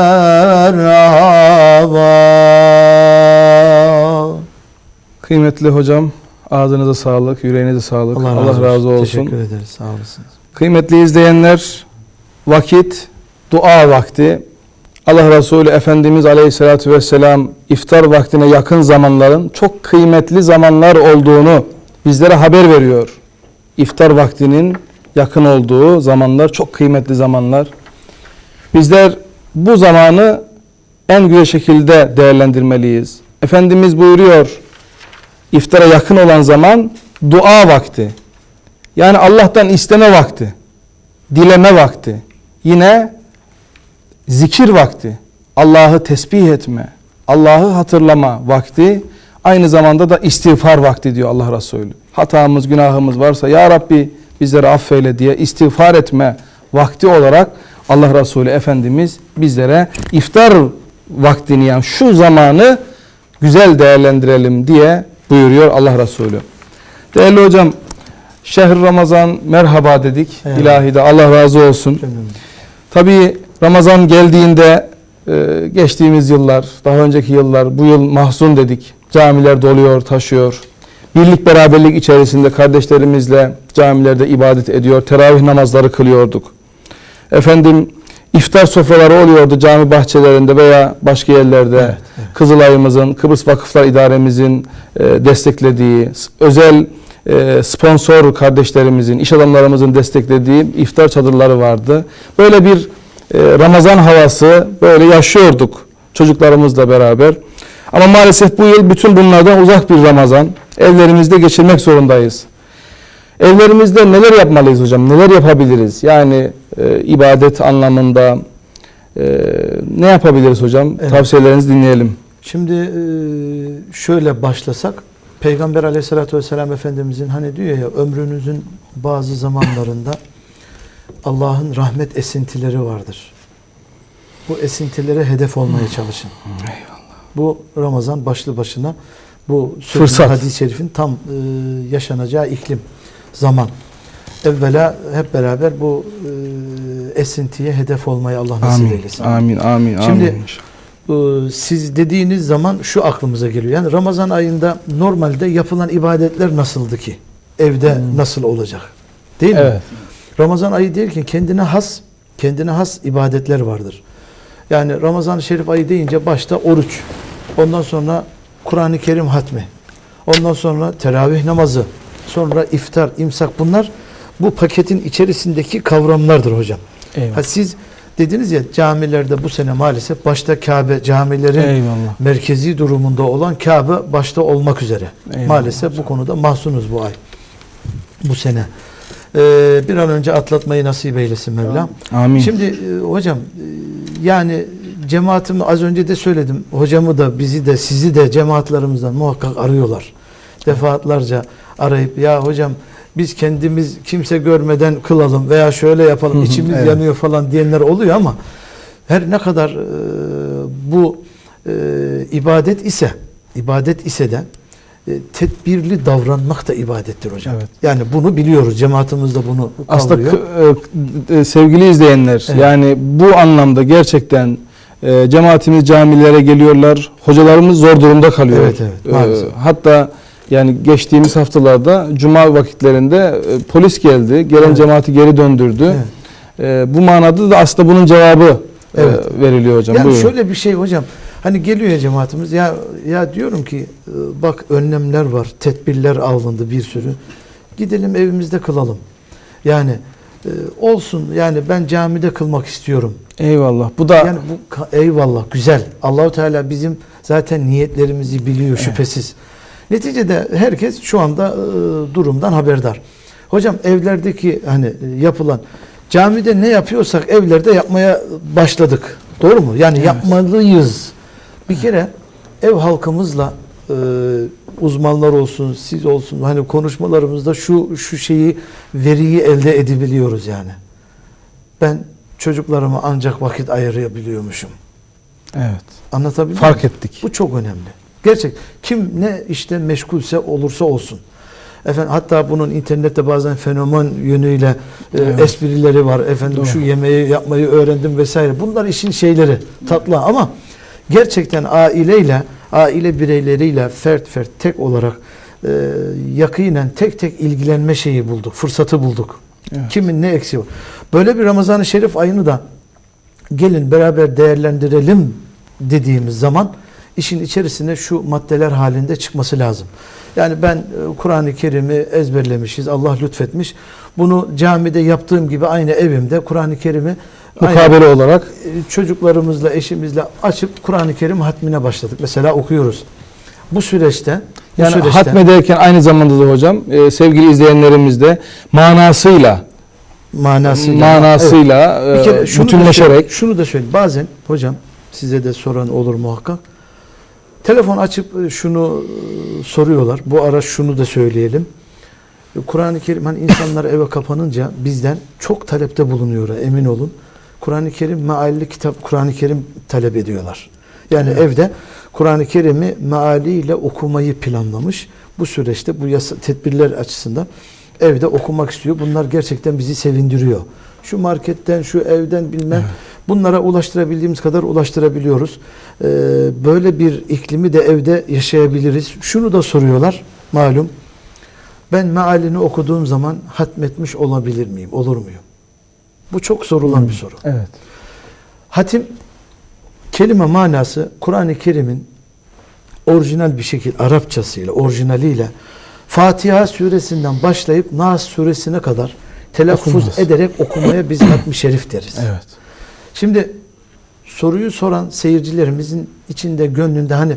merhaba. Kıymetli hocam, ağzınıza sağlık, yüreğinize sağlık. Allah razı olsun. Teşekkür ederiz. Sağ olasınız. Kıymetli izleyenler, vakit dua vakti. Allah Resulü Efendimiz Aleyhisselatü Vesselam iftar vaktine yakın zamanların çok kıymetli zamanlar olduğunu bizlere haber veriyor. İftar vaktinin yakın olduğu zamanlar çok kıymetli zamanlar. Bizler bu zamanı en güzel şekilde değerlendirmeliyiz. Efendimiz buyuruyor, iftara yakın olan zaman dua vakti. Yani Allah'tan isteme vakti, dileme vakti. Yine zikir vakti, Allah'ı tesbih etme, Allah'ı hatırlama vakti. Aynı zamanda da istiğfar vakti diyor Allah Resulü. Hatamız, günahımız varsa ya Rabbi bizleri affeyle diye istiğfar etme vakti olarak Allah Resulü Efendimiz bizlere iftar vaktini, yani şu zamanı güzel değerlendirelim diye buyuruyor Allah Resulü. Değerli hocam, şehr Ramazan merhaba dedik. Evet. İlahi de Allah razı olsun. Tabii Ramazan geldiğinde geçtiğimiz yıllar, daha önceki yıllar, bu yıl mahzun dedik. Camiler doluyor, taşıyor. Birlik beraberlik içerisinde kardeşlerimizle camilerde ibadet ediyor. Teravih namazları kılıyorduk. Efendim iftar sofraları oluyordu cami bahçelerinde veya başka yerlerde. Evet, evet. Kızılay'ımızın, Kıbrıs Vakıflar İdaremizin desteklediği, özel sponsor kardeşlerimizin, iş adamlarımızın desteklediği iftar çadırları vardı. Böyle bir Ramazan havası böyle yaşıyorduk çocuklarımızla beraber. Ama maalesef bu yıl bütün bunlardan uzak bir Ramazan. Evlerimizde geçirmek zorundayız. Evlerimizde neler yapmalıyız hocam? Neler yapabiliriz? Yani ibadet anlamında ne yapabiliriz hocam? Evet. Tavsiyelerinizi dinleyelim. Şimdi şöyle başlasak, Peygamber Aleyhisselatü Vesselam Efendimizin hani diyor ya, ömrünüzün bazı zamanlarında Allah'ın rahmet esintileri vardır. Bu esintilere hedef olmaya çalışın. Eyvallah. Bu Ramazan başlı başına bu Fırsat. hadis-i şerifin tam yaşanacağı iklim, zaman. Evvela hep beraber bu esintiye hedef olmayı Allah nasip Amin. eylesin. Amin. Amin. Şimdi siz dediğiniz zaman şu aklımıza geliyor. Yani Ramazan ayında normalde yapılan ibadetler nasıldı ki? Evde nasıl olacak? Değil mi? Evet. Ramazan ayı derken kendine has ibadetler vardır. Yani Ramazan-ı Şerif ayı deyince başta oruç, ondan sonra Kur'an-ı Kerim hatmi, ondan sonra teravih namazı, sonra iftar, imsak, bunlar bu paketin içerisindeki kavramlardır hocam. Eyvallah. Ha, siz dediniz ya, camilerde bu sene maalesef başta Kabe, camilerin Eyvallah. merkezi durumunda olan Kabe başta olmak üzere. Eyvallah Maalesef hocam. bu konuda mahzunuz bu ay, bu sene. Bir an önce atlatmayı nasip eylesin Mevlam. Amin. Şimdi hocam yani cemaatimi az önce de söyledim. Hocamı da, bizi de, sizi de cemaatlerimizden muhakkak arıyorlar. Defaatlerce arayıp ya hocam biz kendimiz kimse görmeden kılalım veya şöyle yapalım, içimiz evet. yanıyor falan diyenler oluyor ama her ne kadar bu ibadet ise de tedbirli davranmak da ibadettir hocam. Evet. Yani bunu biliyoruz. Cemaatimizde bunu kavrıyor. Aslında sevgili izleyenler, Evet. yani bu anlamda gerçekten cemaatimiz camilere geliyorlar. Hocalarımız zor durumda kalıyor. Evet, evet, maalesef. Hatta yani geçtiğimiz haftalarda cuma vakitlerinde polis geldi. Gelen Evet. cemaati geri döndürdü. Evet. Bu manada da aslında bunun cevabı Evet. veriliyor hocam. Yani Buyurun. şöyle bir şey hocam. Hani geliyor ya cemaatimiz, ya diyorum ki bak önlemler var, tedbirler alındı bir sürü. Gidelim evimizde kılalım. Yani olsun, yani ben camide kılmak istiyorum. Eyvallah. Bu da Yani bu eyvallah, güzel. Allahu Teala bizim zaten niyetlerimizi biliyor şüphesiz. Neticede herkes şu anda durumdan haberdar. Hocam evlerdeki hani yapılan, camide ne yapıyorsak evlerde yapmaya başladık. Doğru mu? Yani Evet. yapmalıyız. Bir kere ev halkımızla uzmanlar olsun, siz olsun, hani konuşmalarımızda şu şeyi, veriyi elde edebiliyoruz yani. Ben çocuklarıma ancak vakit ayırabiliyormuşum. evet. Anlatabiliyor Fark muyum? ettik. Bu çok önemli. Gerçek. Kim ne işte meşgulse olursa olsun. Efendim, hatta bunun internette bazen fenomen yönüyle Evet. esprileri var. Efendim Doğru. şu yemeği yapmayı öğrendim vesaire. Bunlar işin şeyleri, tatlı ama gerçekten aile bireyleriyle fert tek olarak yakinen tek ilgilenme şeyi bulduk. Fırsatı bulduk. Evet. Kimin ne eksiği var. Böyle bir Ramazan-ı Şerif ayını da gelin beraber değerlendirelim dediğimiz zaman işin içerisine şu maddeler halinde çıkması lazım. Yani ben Kur'an-ı Kerim'i ezberlemişiz, Allah lütfetmiş. Bunu camide yaptığım gibi aynı evimde Kur'an-ı Kerim'i Mukabele olarak çocuklarımızla, eşimizle açıp Kur'an-ı Kerim hatmine başladık. Mesela okuyoruz. bu süreçte Yani hatmederken aynı zamanda da hocam sevgili izleyenlerimiz de manasıyla bir kere bütünleşerek. Şunu da söyleyeyim. Bazen hocam size de soran olur muhakkak. Telefon açıp şunu soruyorlar. Bu ara şunu da söyleyelim. Kur'an-ı Kerim, hani insanlar eve kapanınca bizden çok talepte bulunuyor, emin olun. Kur'an-ı Kerim mealli kitap, Kur'an-ı Kerim talep ediyorlar. Yani evde Kur'an-ı Kerim'i mealiyle okumayı planlamış. Bu süreçte bu tedbirler açısından evde okumak istiyor. Bunlar gerçekten bizi sevindiriyor. Şu marketten, şu evden bilmem bunlara ulaştırabildiğimiz kadar ulaştırabiliyoruz. Böyle bir iklimi de evde yaşayabiliriz. Şunu da soruyorlar malum. Ben mealini okuduğum zaman hatmetmiş olabilir miyim? Olur muyum? Bu çok sorulan bir soru. Evet. Hatim kelime manası Kur'an-ı Kerim'in orijinal bir şekilde Arapçasıyla, orijinaliyle Fatiha suresinden başlayıp Nas suresine kadar telaffuz ederek okumaya biz hatmi şerif deriz. Evet. Şimdi soruyu soran seyircilerimizin içinde, gönlünde hani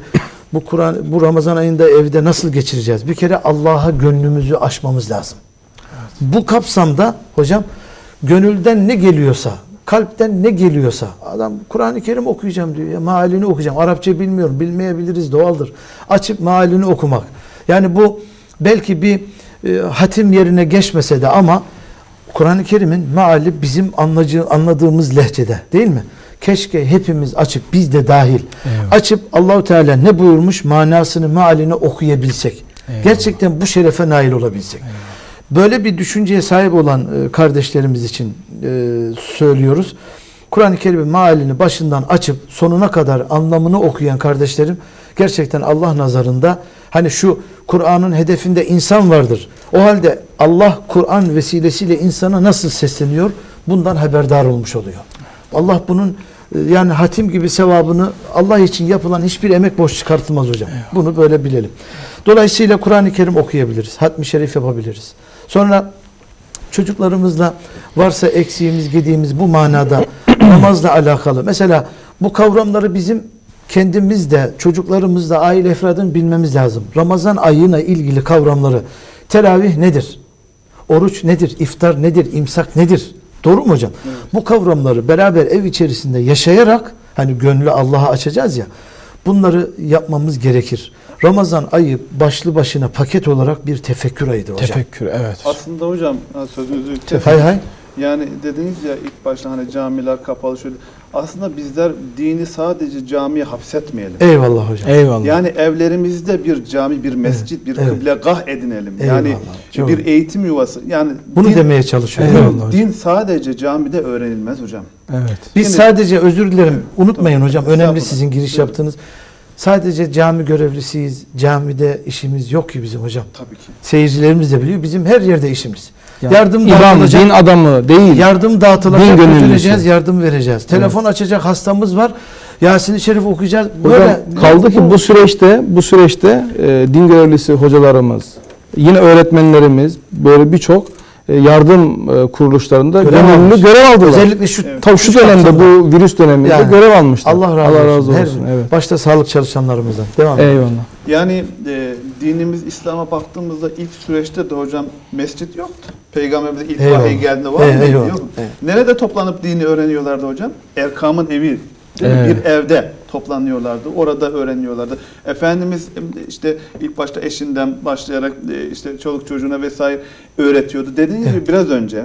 bu Ramazan ayında evde nasıl geçireceğiz? Bir kere Allah'a gönlümüzü açmamız lazım. Evet. Bu kapsamda hocam gönülden ne geliyorsa, kalpten ne geliyorsa, adam Kur'an-ı Kerim okuyacağım diyor ya, mealini okuyacağım. Arapça bilmiyorum, bilmeyebiliriz, doğaldır. Açıp mealini okumak. Yani bu belki bir hatim yerine geçmese de ama Kur'an-ı Kerim'in meali bizim anladığımız lehçede, değil mi? Keşke hepimiz açıp, biz de dahil, açıp Allahu Teala ne buyurmuş manasını, mealini okuyabilsek. Gerçekten bu şerefe nail olabilsek. Böyle bir düşünceye sahip olan kardeşlerimiz için söylüyoruz. Kur'an-ı Kerim'in mealini başından açıp sonuna kadar anlamını okuyan kardeşlerim gerçekten Allah nazarında, hani şu Kur'an'ın hedefinde insan vardır. O halde Allah Kur'an vesilesiyle insana nasıl sesleniyor? Bundan haberdar olmuş oluyor. Allah bunun yani hatim gibi sevabını, Allah için yapılan hiçbir emek boş çıkartılmaz hocam. Bunu böyle bilelim. Dolayısıyla Kur'an-ı Kerim okuyabiliriz. Hatmi şerif yapabiliriz. Sonra çocuklarımızla varsa eksiğimiz, gediğimiz bu manada namazla alakalı. Mesela bu kavramları bizim kendimiz de, çocuklarımız da, aile efradın bilmemiz lazım. Ramazan ayına ilgili kavramları. Teravih nedir? Oruç nedir? İftar nedir? İmsak nedir? Doğru mu hocam? Evet. Bu kavramları beraber ev içerisinde yaşayarak, hani gönlü Allah'a açacağız ya, bunları yapmamız gerekir. Ramazan ayı başlı başına paket olarak bir tefekkür ayıdır hocam. Tefekkür, evet. Aslında hocam sözünüzü hay. Yani dediniz ya ilk başta hani camiler kapalı şöyle. Aslında bizler dini sadece camiye hapsetmeyelim. Eyvallah hocam. Eyvallah. Yani evlerimizde bir cami, bir mescit, bir kıblegah edinelim. Yani çok bir eğitim yuvası. Yani bunu demeye çalışıyorum. Din sadece camide öğrenilmez hocam. Evet. Biz şimdi, sadece özür dilerim, unutmayın hocam. Önemli sizin giriş evet. yaptığınız. Sadece cami görevlisiyiz. Camide işimiz yok ki bizim hocam. Tabii ki. Seyircilerimiz de biliyor. Bizim her yerde işimiz. Yani yardım dağıtılacak. Din adamı değil. Yardım dağıtılacak, götüreceğiz, yardım vereceğiz. Telefon açacak hastamız var. Yasin-i Şerif okuyacağız. Böyle kaldı ki bu süreçte din görevlisi hocalarımız, yine öğretmenlerimiz, böyle birçok yardım kuruluşlarında gönüllü görev aldılar. Özellikle şu dönemde, bu virüs döneminde yani, görev almışlar. Allah razı olsun. Evet. Başta sağlık çalışanlarımızdan. Devam edelim. Eyvallah. Yani dinimiz İslam'a baktığımızda ilk süreçte de hocam mescit yoktu. Peygamberimiz ilk vahiy geldiğinde var mıydı? Yok. Nerede toplanıp dini öğreniyorlardı hocam? Erkam'ın evi. Bir evde toplanıyorlardı. Orada öğreniyorlardı. Efendimiz işte ilk başta eşinden başlayarak işte çoluk çocuğuna vesaire öğretiyordu. Dediğim gibi biraz önce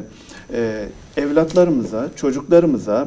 evlatlarımıza, çocuklarımıza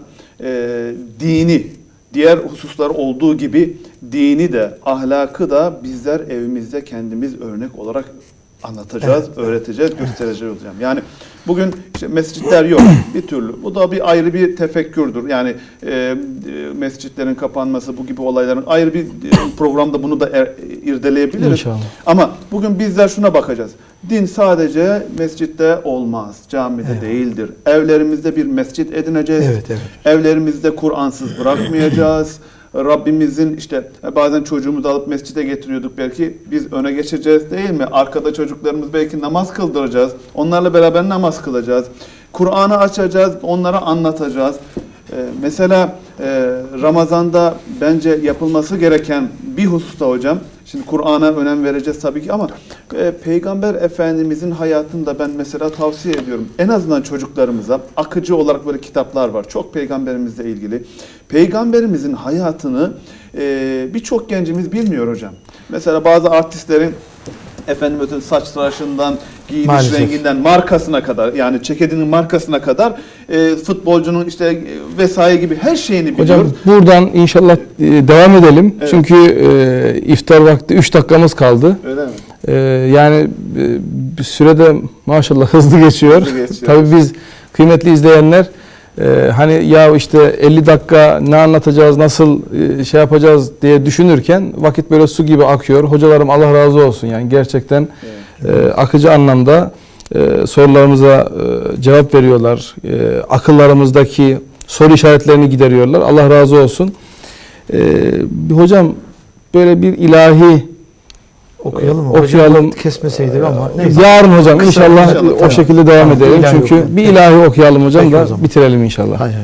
dini, diğer hususlar olduğu gibi dini de, ahlakı da bizler evimizde kendimiz örnek olarak anlatacağız, öğreteceğiz, göstereceğiz hocam. Yani bugün işte mescitler yok bir türlü. Bu da bir ayrı bir tefekkürdür. Yani mescitlerin kapanması, bu gibi olayların ayrı bir programda bunu da irdeleyebiliriz. İnşallah. Ama bugün bizler şuna bakacağız. Din sadece mescitte olmaz, camide değildir. Evlerimizde bir mescit edineceğiz. Evlerimizde Kur'ansız bırakmayacağız. Rabbimizin işte bazen çocuğumuzu alıp mescide getiriyorduk belki. Biz öne geçeceğiz değil mi? Arkada çocuklarımız belki namaz kıldıracağız. Onlarla beraber namaz kılacağız. Kur'an'ı açacağız, onlara anlatacağız. Mesela Ramazan'da bence yapılması gereken bir hususta hocam, Şimdi Kur'an'a önem vereceğiz tabii ki ama Peygamber Efendimizin hayatını da ben mesela tavsiye ediyorum. En azından çocuklarımıza akıcı olarak böyle kitaplar var. Çok Peygamberimizle ilgili. Peygamberimizin hayatını birçok gencimiz bilmiyor hocam. Mesela bazı artistlerin saç tıraşından, giyiniş Maalesef. renginden, markasına kadar, yani ceketinin markasına kadar futbolcunun işte vesaire gibi her şeyini biliyoruz. Hocam buradan inşallah devam edelim. Evet. Çünkü iftar vakti 3 dakikamız kaldı. Öyle mi? Yani bir sürede maşallah hızlı geçiyor. Hızlı geçiyor. Tabii biz kıymetli izleyenler hani ya işte 50 dakika ne anlatacağız, nasıl şey yapacağız diye düşünürken vakit böyle su gibi akıyor. Hocalarım Allah razı olsun yani gerçekten akıcı anlamda sorularımıza cevap veriyorlar. Akıllarımızdaki soru işaretlerini gideriyorlar. Allah razı olsun. Hocam böyle bir ilahi Okuyalım mı? okuyalım. Hocam kesmeseydik ama neyse. Yarın hocam Kısa inşallah inşallah, o tamam. şekilde devam Tamam, edelim. ilahi Çünkü okuyalım. bir ilahi okuyalım hocam Peki o da zaman. bitirelim inşallah. Hay hay.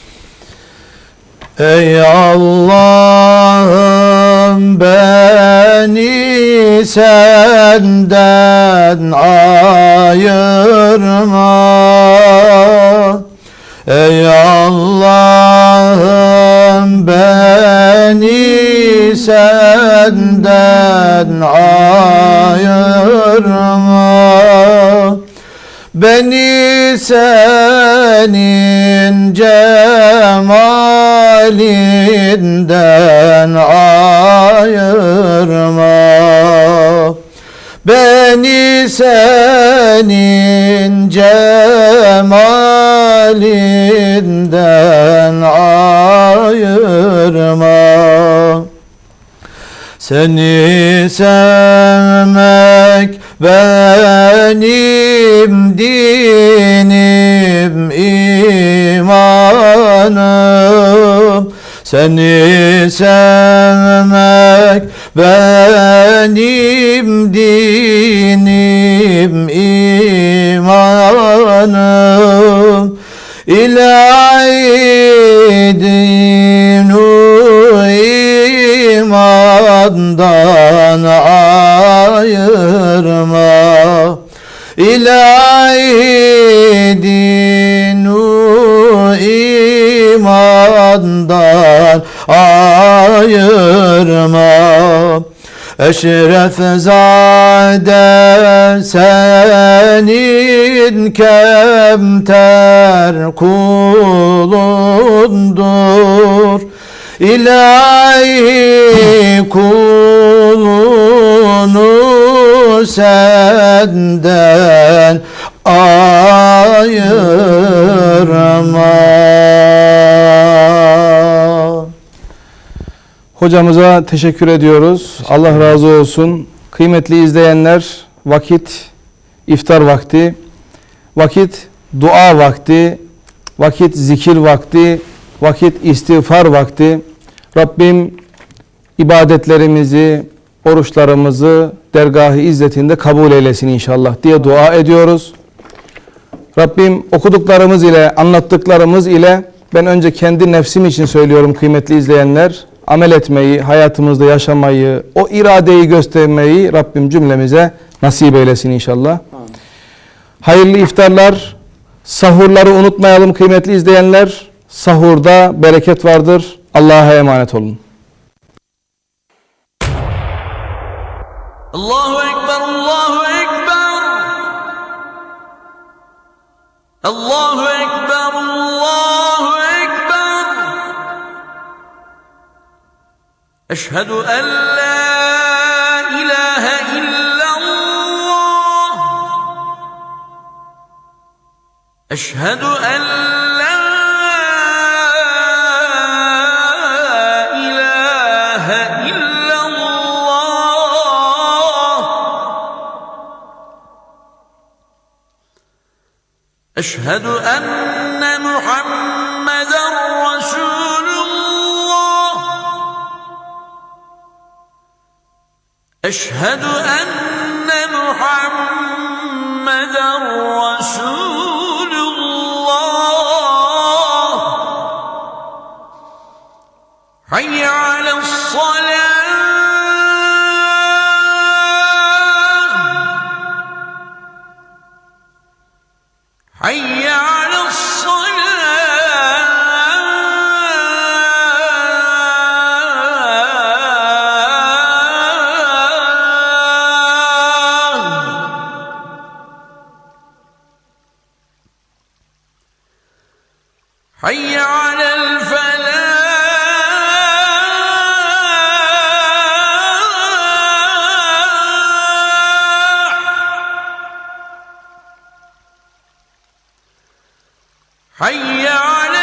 Ey Allah'ım beni senden ayırma. Ey Allah'ım beni senden ayırma. Beni senin cemalinden ayırma. Beni senin cemalinden ayırma. Seni sevmek benim dinim, imanım. Seni sevmek benim dinim, imanım. İlahi dinu imandan ayırma. İlahi dinu imandan ayırma. Eşrefzade senin kemter kulundur. İlahi kulunu senden ayırma. Hocamıza teşekkür ediyoruz. Allah razı olsun. Kıymetli izleyenler, vakit iftar vakti, vakit dua vakti, vakit zikir vakti, vakit istiğfar vakti. Rabbim ibadetlerimizi, oruçlarımızı dergâh-ı izzetinde kabul eylesin inşallah diye dua ediyoruz. Rabbim okuduklarımız ile, anlattıklarımız ile ben önce kendi nefsim için söylüyorum kıymetli izleyenler. Amel etmeyi, hayatımızda yaşamayı, o iradeyi göstermeyi Rabbim cümlemize nasip eylesin inşallah. Amin. Hayırlı iftarlar, sahurları unutmayalım kıymetli izleyenler. Sahurda bereket vardır. Allah'a emanet olun. Allahu Ekber, Allahu Ekber. Allahu Ekber, Allahu Ekber. Eşhedü en la ilahe illallah. Eşhedü en la ilahe illallah. Eşhedü enne Muhammeden Resulullah. Eşhedü enne Muhammeden Resulullah. Hayye ale's salah. حي على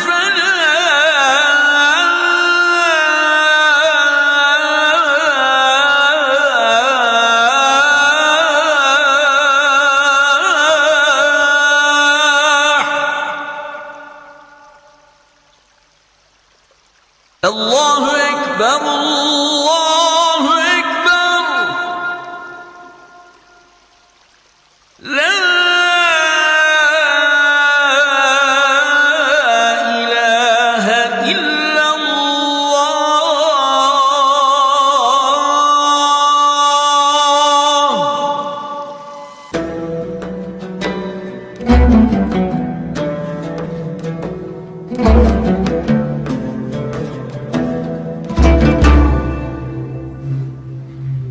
الفلاح الله أكبر الله أكبر لا إله إلا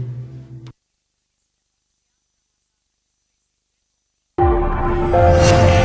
الله